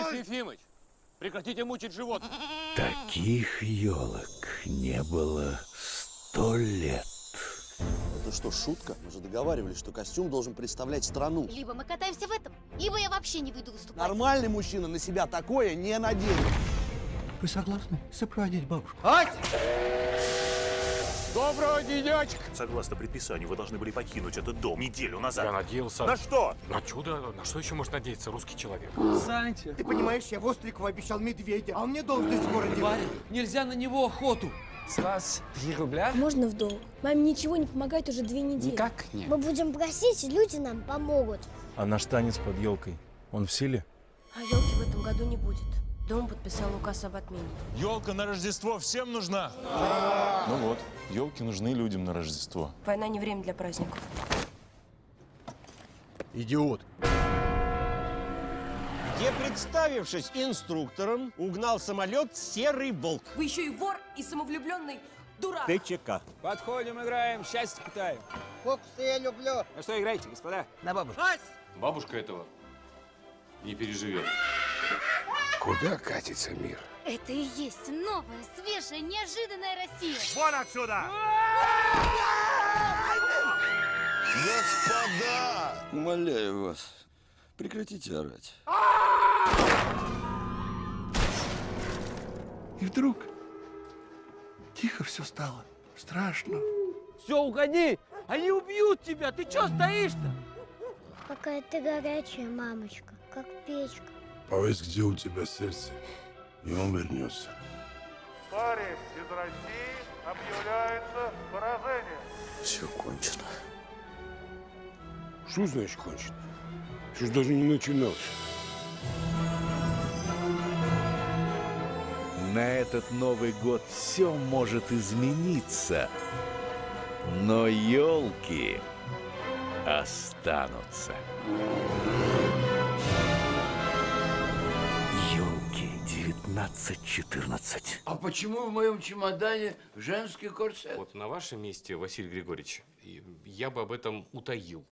Товарищ Ефимыч, прекратите мучить животных. Таких елок не было 100 лет. Это что, шутка? Мы же договаривались, что костюм должен представлять страну. Либо мы катаемся в этом, либо я вообще не выйду выступать. Нормальный мужчина на себя такое не наденет. Вы согласны сопроводить бабушку? Доброго денечка! Согласно предписанию, вы должны были покинуть этот дом неделю назад. Я надеялся. На что? На чудо. На что еще может надеяться русский человек? Санчо, Ты понимаешь, я Вострикову обещал медведя, а он мне должность в городе. Варя, нельзя на него охоту. С вас 3 рубля? Можно в долг? Маме ничего не помогает уже 2 недели. Никак нет. Мы будем просить, и люди нам помогут. А наш танец под елкой, он в силе? А елки в этом году не будет. Дом подписал указ об отмене. Елка на Рождество всем нужна? Ну вот, елки нужны людям на Рождество. Война не время для праздников. Идиот. Где, представившись инструктором, угнал самолет «Серый волк». Вы еще и вор, и самовлюбленный дурак. ТЧК. Подходим, играем, счастье питаем. Фокусы я люблю. Ну что играете, господа? На бабушку. Бабушка этого не переживет. Куда катится мир? Это и есть новая, свежая, неожиданная Россия. Вон отсюда! Господа! Умоляю вас, прекратите орать. И вдруг тихо все стало. Страшно. Все, уходи! Они убьют тебя! Ты что стоишь-то? Какая ты горячая, мамочка, как печка. Повесь, где у тебя сердце, и он вернется. Парень из России объявляется поражение. Все кончено. Что значит кончено? Что ж даже не начиналось. На этот Новый год все может измениться, но елки останутся. Елки 1914. А почему в моем чемодане женский корсет? Вот на вашем месте, Василий Григорьевич, я бы об этом утаил.